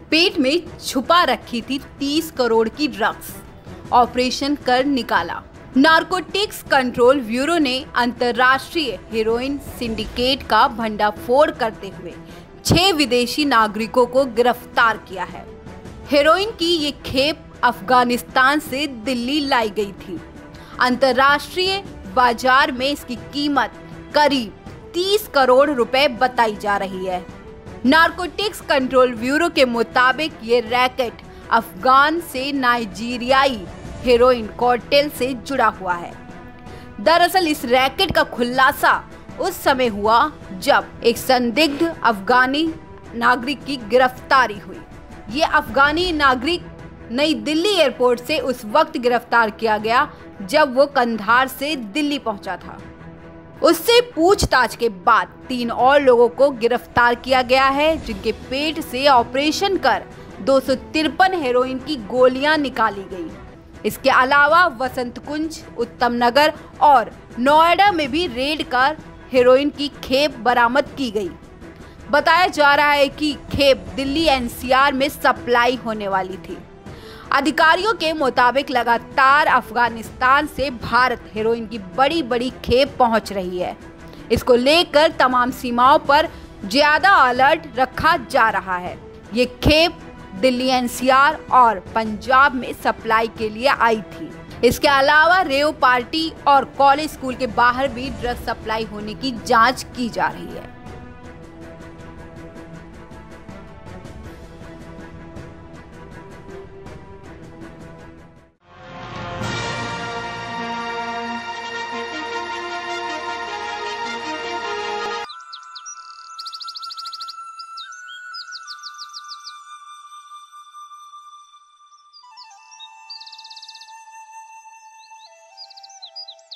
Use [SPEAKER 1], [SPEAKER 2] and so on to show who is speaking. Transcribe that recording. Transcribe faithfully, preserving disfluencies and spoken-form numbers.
[SPEAKER 1] पेट में छुपा रखी थी तीस करोड़ की ड्रग्स। ऑपरेशन कर निकाला। नारकोटिक्स कंट्रोल ब्यूरो ने अंतर्राष्ट्रीय हेरोइन सिंडिकेट का भंडाफोड़ करते हुए छह विदेशी नागरिकों को गिरफ्तार किया है। हेरोइन की ये खेप अफगानिस्तान से दिल्ली लाई गई थी। अंतर्राष्ट्रीय बाजार में इसकी कीमत करीब तीस करोड़ रुपए बताई जा रही है। नारकोटिक्स कंट्रोल ब्यूरो के मुताबिक ये रैकेट अफगान से नाइजीरियाई हेरोइन कार्टेल से जुड़ा हुआ है। दरअसल इस रैकेट का खुलासा उस समय हुआ जब एक संदिग्ध अफगानी नागरिक की गिरफ्तारी हुई। ये अफगानी नागरिक नई दिल्ली एयरपोर्ट से उस वक्त गिरफ्तार किया गया जब वो कंधार से दिल्ली पहुंचा था। उससे पूछताछ के बाद तीन और लोगों को गिरफ्तार किया गया है, जिनके पेट से ऑपरेशन कर दो सौ तिरपन हेरोइन की गोलियां निकाली गई। इसके अलावा वसंत कुंज, उत्तम नगर और नोएडा में भी रेड कर हेरोइन की खेप बरामद की गई। बताया जा रहा है कि खेप दिल्ली एन सी आर में सप्लाई होने वाली थी। अधिकारियों के मुताबिक लगातार अफगानिस्तान से भारत हेरोइन की बड़ी बड़ी खेप पहुंच रही है। इसको लेकर तमाम सीमाओं पर ज्यादा अलर्ट रखा जा रहा है। ये खेप दिल्ली एन सी आर और पंजाब में सप्लाई के लिए आई थी। इसके अलावा रेव पार्टी और कॉलेज स्कूल के बाहर भी ड्रग सप्लाई होने की जांच की जा रही है।